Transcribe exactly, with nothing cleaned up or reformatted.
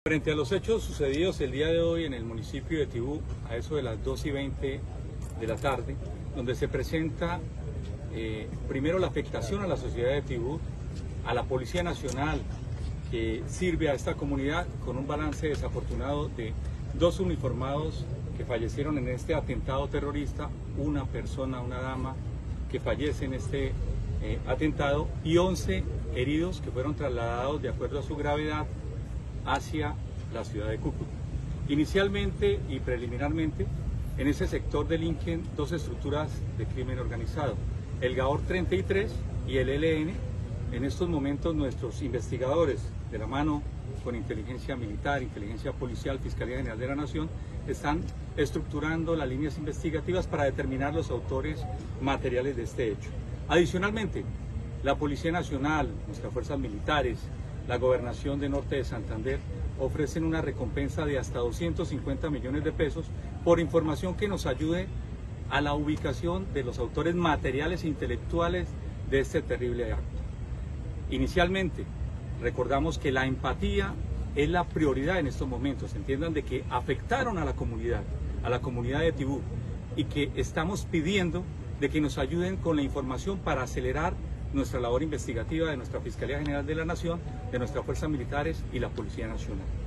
Frente a los hechos sucedidos el día de hoy en el municipio de Tibú, a eso de las dos y veinte de la tarde, donde se presenta eh, primero la afectación a la sociedad de Tibú, a la Policía Nacional que sirve a esta comunidad, con un balance desafortunado de dos uniformados que fallecieron en este atentado terrorista, una persona, una dama que fallece en este eh, atentado y once heridos que fueron trasladados de acuerdo a su gravedad hacia la ciudad de Cúcuta. Inicialmente y preliminarmente, en ese sector delinquen dos estructuras de crimen organizado, el Gaor treinta y tres y el E L N. En estos momentos nuestros investigadores, de la mano con inteligencia militar, inteligencia policial, Fiscalía General de la Nación, están estructurando las líneas investigativas para determinar los autores materiales de este hecho. Adicionalmente, la Policía Nacional, nuestras fuerzas militares, la Gobernación de Norte de Santander ofrecen una recompensa de hasta doscientos cincuenta millones de pesos por información que nos ayude a la ubicación de los autores materiales e intelectuales de este terrible acto. Inicialmente, recordamos que la empatía es la prioridad en estos momentos. Entiendan de que afectaron a la comunidad, a la comunidad de Tibú, y que estamos pidiendo de que nos ayuden con la información para acelerar nuestra labor investigativa de nuestra Fiscalía General de la Nación, de nuestras fuerzas militares y la Policía Nacional.